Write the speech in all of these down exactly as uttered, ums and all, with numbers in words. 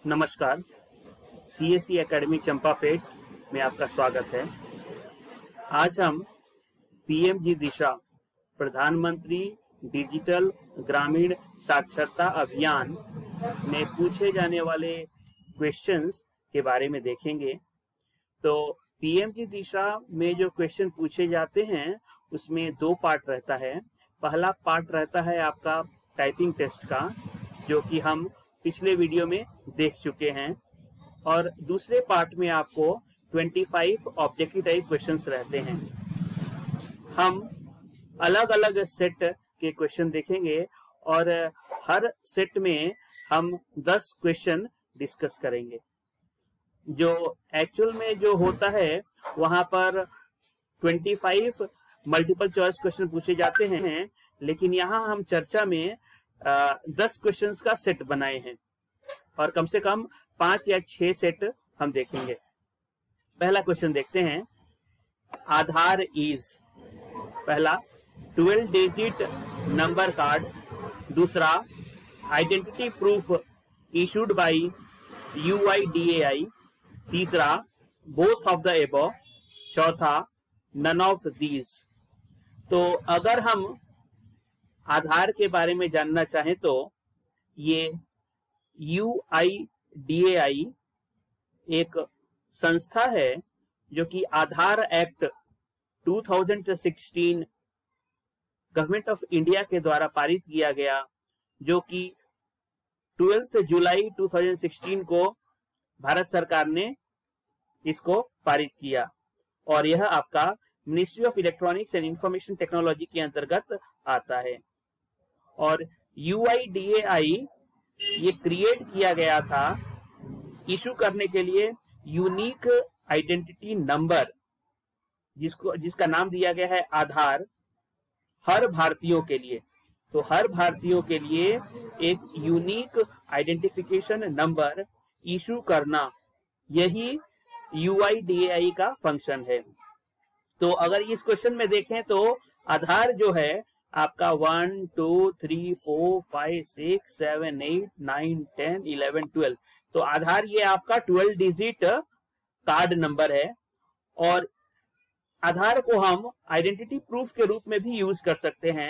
नमस्कार, CSC academy Champapet में आपका स्वागत है। आज हम पीएमजी दिशा प्रधानमंत्री डिजिटल ग्रामीण साक्षरता अभियान में पूछे जाने वाले क्वेश्चंस के बारे में देखेंगे। तो पीएमजी दिशा में जो क्वेश्चन पूछे जाते हैं उसमें दो पार्ट रहता है। पहला पार्ट रहता है आपका टाइपिंग टेस्ट का, जो कि हम पिछले वीडियो में देख चुके हैं, और दूसरे पार्ट में आपको पच्चीस ऑब्जेक्टिव टाइप क्वेश्चंस रहते हैं। हम अलग अलग सेट के क्वेश्चन देखेंगे और हर सेट में हम दस क्वेश्चन डिस्कस करेंगे। जो एक्चुअल में जो होता है वहां पर पच्चीस मल्टीपल चॉइस क्वेश्चन पूछे जाते हैं, लेकिन यहाँ हम चर्चा में दस क्वेश्चंस का सेट बनाए हैं और कम से कम पांच या छह सेट हम देखेंगे। पहला क्वेश्चन देखते हैं। आधार इज पहला ट्वेल्व डिजिट नंबर कार्ड, दूसरा identity proof issued by UIDAI, तीसरा बोथ ऑफ द एबव, चौथा नन ऑफ दीज। तो अगर हम आधार के बारे में जानना चाहें तो ये यूआईडीएआई एक संस्था है जो कि आधार एक्ट दो हज़ार सोलह गवर्नमेंट ऑफ इंडिया के द्वारा पारित किया गया, जो कि बारह जुलाई दो हज़ार सोलह को भारत सरकार ने इसको पारित किया, और यह आपका ministry of electronics and information technology के अंतर्गत आता है। और यूआईडीएआई ये क्रिएट किया गया था इशू करने के लिए यूनिक आइडेंटिटी नंबर, जिसको जिसका नाम दिया गया है आधार, हर भारतीयों के लिए। तो हर भारतीयों के लिए एक यूनिक आइडेंटिफिकेशन नंबर इशू करना, यही यूआईडीएआई का फंक्शन है। तो अगर इस क्वेश्चन में देखें तो आधार जो है आपका one two three four five six seven eight nine ten eleven twelve, तो आधार ये आपका ट्वेल्व डिजिट कार्ड नंबर है। और आधार को हम आइडेंटिटी प्रूफ के रूप में भी यूज कर सकते हैं।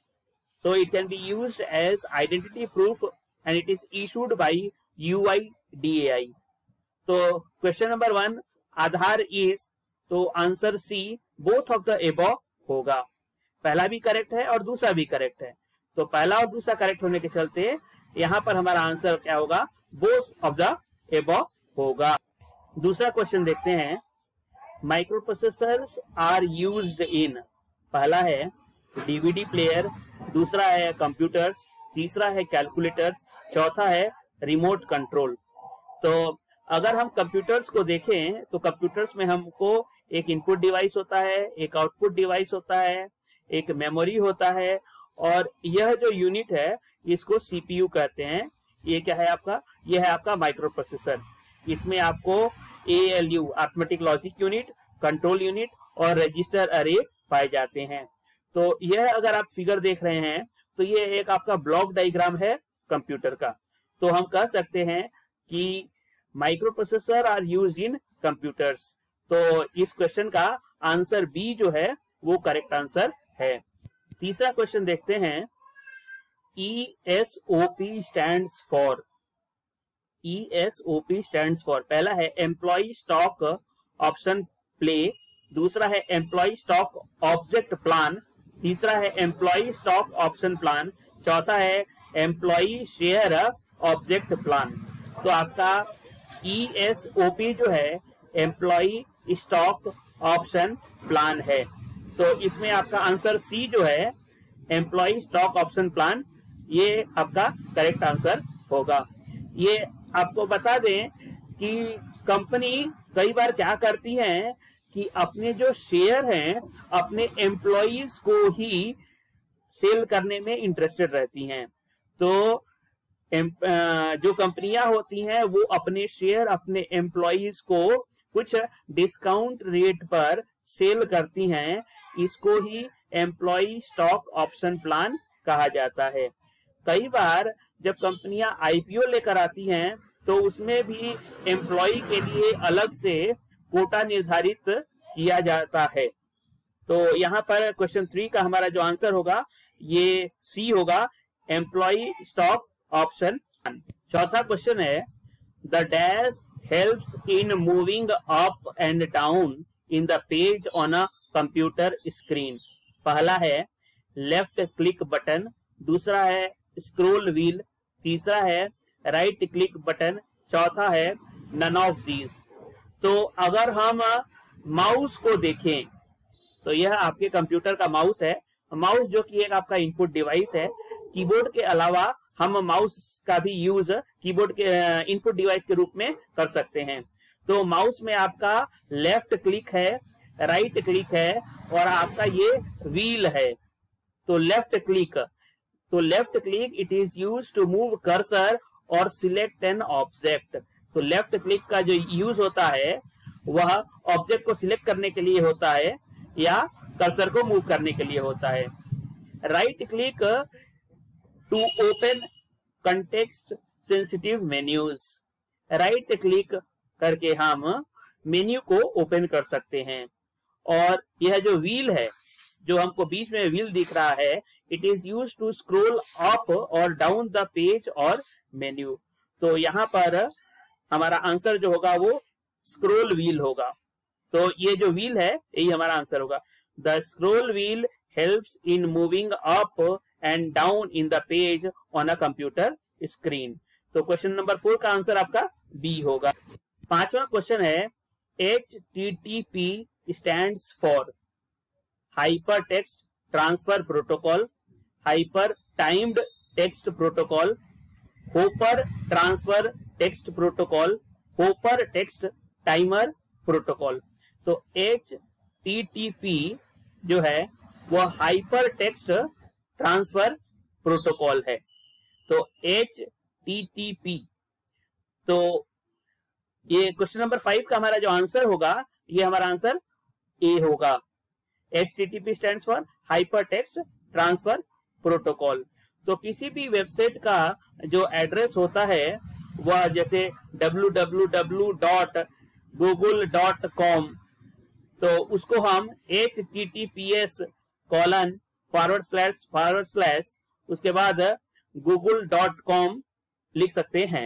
तो it can be used as identity proof and it is issued by UIDAI. तो question number one Aadhaar is, तो answer C both of the above होगा। पहला भी करेक्ट है और दूसरा भी करेक्ट है। तो पहला और दूसरा करेक्ट होने के चलते यहां पर हमारा आंसर क्या होगा, बोथ ऑफ द एबव होगा। दूसरा क्वेश्चन देखते हैं। Micro processors are used in, पहला है डीवीडी प्लेयर, दूसरा है कंप्यूटर्स, तीसरा है कैलकुलेटर्स, चौथा है रिमोट कंट्रोल। तो अगर हम कंप्यूटर्स को देखें तो कंप्यूटर्स में हमको एक इनपुट डिवाइस होता है, एक आउटपुट डिवाइस होता है, एक मेमोरी होता है, और यह जो यूनिट है इसको सीपीयू कहते हैं। ये क्या है आपका, ये है आपका माइक्रो प्रोसेसर। इसमें आपको ALU arithmetic logic unit, control unit और रजिस्टर अरे पाए जाते हैं। तो यह अगर आप फिगर देख रहे हैं तो ये एक आपका ब्लॉक डायग्राम है कंप्यूटर का। तो हम कह सकते हैं कि micro processor are used in computers. तो इस क्वेश्चन का आंसर बी जो है वो करेक्ट आंसर है। तीसरा क्वेश्चन देखते हैं। E S O P stands for, E S O P stands for, पहला है एम्प्लॉय स्टॉक ऑप्शन प्ले, दूसरा है एम्प्लॉय स्टॉक ऑब्जेक्ट प्लान, तीसरा है एम्प्लॉय स्टॉक ऑप्शन प्लान, चौथा है एम्प्लॉय शेयर ऑब्जेक्ट प्लान। तो आपका ई एस ओ पी जो है एम्प्लॉय स्टॉक ऑप्शन प्लान है। तो इसमें आपका आंसर सी जो है एम्प्लॉय स्टॉक ऑप्शन प्लान, ये आपका करेक्ट आंसर होगा। ये आपको बता दें कि कंपनी कई बार क्या करती है कि अपने जो शेयर हैं अपने एम्प्लॉयज को ही सेल करने में इंटरेस्टेड रहती हैं। तो जो कंपनियां होती हैं वो अपने शेयर अपने एम्प्लॉयज को कुछ डिस्काउंट रेट पर सेल करती हैं, इसको ही एम्प्लॉय स्टॉक ऑप्शन प्लान कहा जाता है। कई बार जब कंपनियां आईपीओ लेकर आती हैं तो उसमें भी एम्प्लॉय के लिए अलग से कोटा निर्धारित किया जाता है। तो यहाँ पर क्वेश्चन थ्री का हमारा जो आंसर होगा ये सी होगा, एम्प्लॉय स्टॉक ऑप्शन। चौथा क्वेश्चन है, the dash helps in moving up and down in the page on a computer screen. पहला है लेफ्ट क्लिक बटन, दूसरा है स्क्रॉल व्हील, तीसरा है राइट क्लिक बटन, चौथा है नन ऑफ दीज। तो अगर हम माउस को देखें तो यह आपके कंप्यूटर का माउस है। माउस जो कि एक आपका इनपुट डिवाइस है। कीबोर्ड के अलावा हम माउस का भी यूज कीबोर्ड के इनपुट डिवाइस के रूप में कर सकते हैं। तो माउस में आपका लेफ्ट क्लिक है, राइट क्लिक है और आपका ये व्हील है। तो लेफ्ट क्लिक तो left click it is use to move cursor और सिलेक्ट एन ऑब्जेक्ट। तो लेफ्ट क्लिक का जो यूज होता है वह ऑब्जेक्ट को सिलेक्ट करने के लिए होता है या कर्सर को मूव करने के लिए होता है। Right click to open context sensitive menus. Right click करके हम मेन्यू को ओपन कर सकते हैं। और यह जो व्हील है, जो हमको बीच में व्हील दिख रहा है, it is use to scroll up और डाउन द पेज और मेन्यू। तो यहाँ पर हमारा आंसर जो होगा वो स्क्रॉल व्हील होगा। तो ये जो व्हील है यही हमारा आंसर होगा। The scroll wheel helps in moving up and down in the page on a computer screen. तो क्वेश्चन नंबर फोर का आंसर आपका बी होगा। पांचवा क्वेश्चन है, H T T P stands for hyper text transfer protocol, hyper timed text protocol, hopper transfer text protocol, hopper text timer protocol. तो H T T P जो है वह hyper text transfer protocol है। तो H T T P, तो ये question number five का हमारा जो आंसर होगा ये हमारा आंसर ए होगा। H T T P stands for hyper text transfer protocol. तो किसी भी वेबसाइट का जो एड्रेस होता है वह जैसे W W W dot Google dot com, तो उसको हम H T T P S colon forward slash forward slash उसके बाद गूगल डॉट कॉम लिख सकते हैं।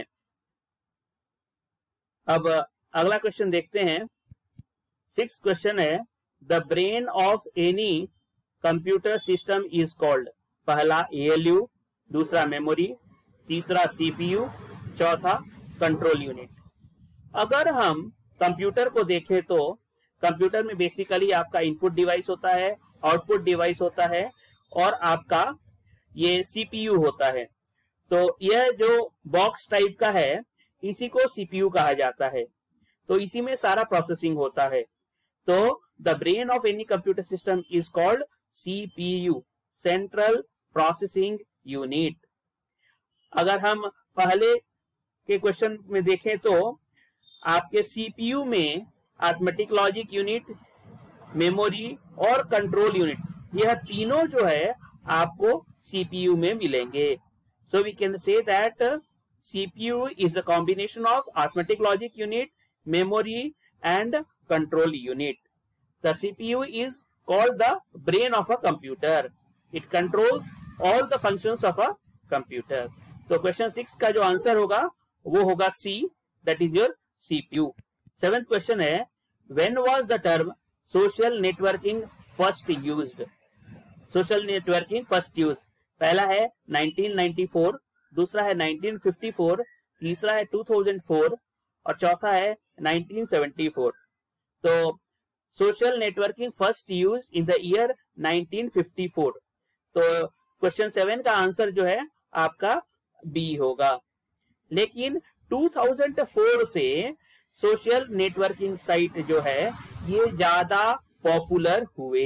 अब अगला क्वेश्चन देखते हैं। सिक्स क्वेश्चन है, the brain of any computer system is called. पहला ए एल यू, दूसरा मेमोरी, तीसरा सी पी यू, चौथा कंट्रोल यूनिट। अगर हम कंप्यूटर को देखें तो कंप्यूटर में बेसिकली आपका इनपुट डिवाइस होता है, आउटपुट डिवाइस होता है और आपका ये सी पी यू होता है। तो यह जो बॉक्स टाइप का है इसी को सी पी यू कहा जाता है। तो इसी में सारा प्रोसेसिंग होता है। तो the brain of any computer system is called C P U, central processing unit. अगर हम पहले के क्वेश्चन में देखें तो आपके सी पी यू में अरिथमेटिक लॉजिक यूनिट, मेमोरी और कंट्रोल यूनिट, यह तीनों जो है आपको सी पी यू में मिलेंगे। So we can say that C P U is a combination of arithmetic logic unit, memory and control unit. The C P U is called the brain of a computer. It controls all the functions of a computer. तो question six का जो answer होगा वो होगा C, that is your C P U. Seventh question है, when was the term social networking first used? Social networking first used. पहला है nineteen ninety four, दूसरा है नाइनटीन फिफ्टी फोर, तीसरा है टू थाउजेंड फोर और चौथा है नाइनटीन सेवेंटी फोर। तो social networking first use in the year nineteen fifty four. तो क्वेश्चन सेवन का आंसर जो है आपका बी होगा। लेकिन टू थाउजेंड फोर से सोशल नेटवर्किंग साइट जो है ये ज्यादा पॉपुलर हुए।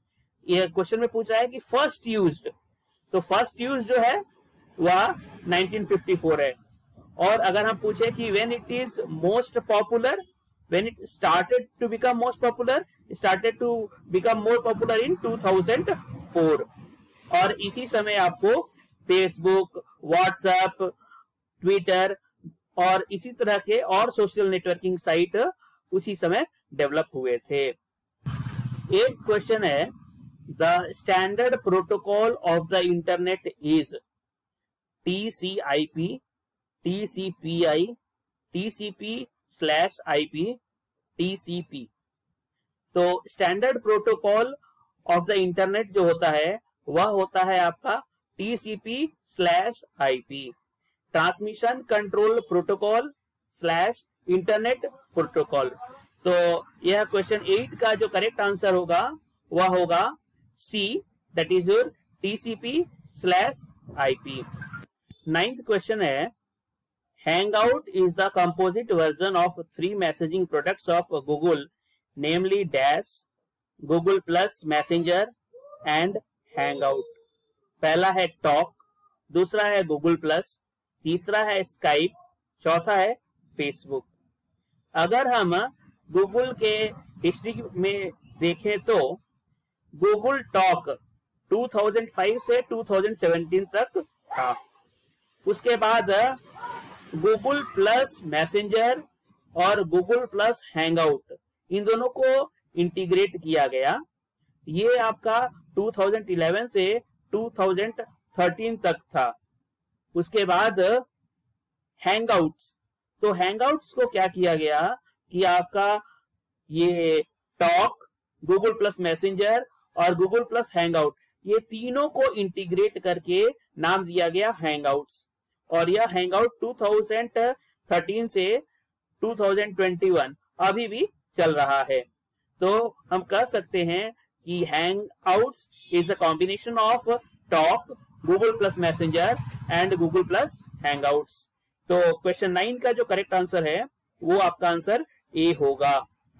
ये क्वेश्चन में पूछ रहा है कि फर्स्ट यूज्ड, तो फर्स्ट यूज जो है वह नाइनटीन फिफ्टी फोर है। और अगर हम पूछे कि when it is most popular, when it started to become most popular, started to become more popular in two thousand four. और इसी समय आपको फेसबुक, व्हाट्सएप, ट्विटर और इसी तरह के और सोशल नेटवर्किंग साइट उसी समय डेवलप हुए थे। एट क्वेश्चन है, the standard protocol of the internet is T C I P, T C P I, T C P slash I P, T C P. तो standard protocol of the internet जो होता है वह होता है आपका T C P slash I P, transmission control protocol slash internet protocol. तो यह क्वेश्चन एट का जो करेक्ट आंसर होगा वह होगा C, that is your T C P slash I P. Ninth question है, Hangout is the composite version of three messaging products of Google, namely Dash, Google Plus Messenger and Hangout. पहला है Talk, दूसरा है Google Plus, तीसरा है Skype, चौथा है Facebook। अगर हम Google के हिस्ट्री में देखें तो Google Talk दो हज़ार पाँच से दो हज़ार सत्रह तक था। उसके बाद गूगल प्लस मैसेंजर और गूगल प्लस हैंगआउट, इन दोनों को इंटीग्रेट किया गया। ये आपका दो हज़ार ग्यारह से दो हज़ार तेरह तक था। उसके बाद हैंगआउट्स, तो हैंगआउट्स को क्या किया गया कि आपका ये टॉक, गूगल प्लस मैसेंजर और गूगल प्लस हैंगआउट, ये तीनों को इंटीग्रेट करके नाम दिया गया हैंगआउट्स। और यह हैंगआउट दो हज़ार तेरह से दो हज़ार इक्कीस अभी भी चल रहा है। तो हम कह सकते हैं कि hangouts is a combination of talk, Google plus messenger and Google plus hangouts. तो क्वेश्चन नाइन का जो करेक्ट आंसर है वो आपका आंसर ए होगा।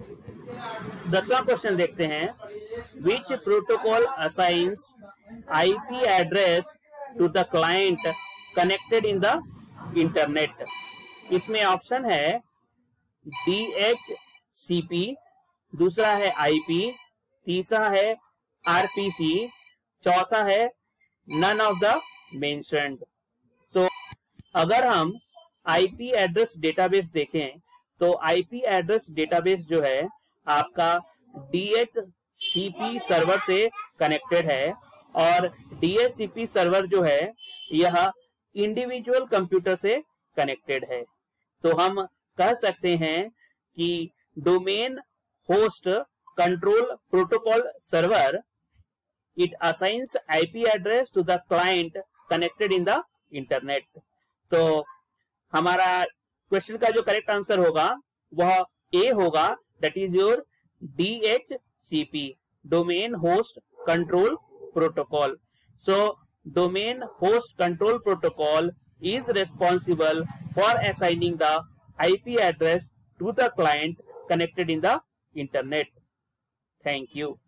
दसवां क्वेश्चन देखते हैं, which protocol assigns IP address to the client connected in the internet. इसमें ऑप्शन है डी एच सी पी, दूसरा है आई पी, तीसरा है आर पी सी, चौथा है नन ऑफ द मेंशन्ड। तो अगर हम आईपी एड्रेस डेटाबेस देखें तो आईपी एड्रेस डेटाबेस जो है आपका D H C P server से कनेक्टेड है, और D H C P server जो है यह इंडिविजुअल कंप्यूटर से कनेक्टेड है। तो हम कह सकते हैं कि domain host control protocol server, it assigns IP address to the client connected in the internet. तो हमारा क्वेश्चन का जो करेक्ट आंसर होगा वह ए होगा, that is your D H C P, domain host control protocol. So domain host control protocol is responsible for assigning the I P address to the client connected in the internet. Thank you.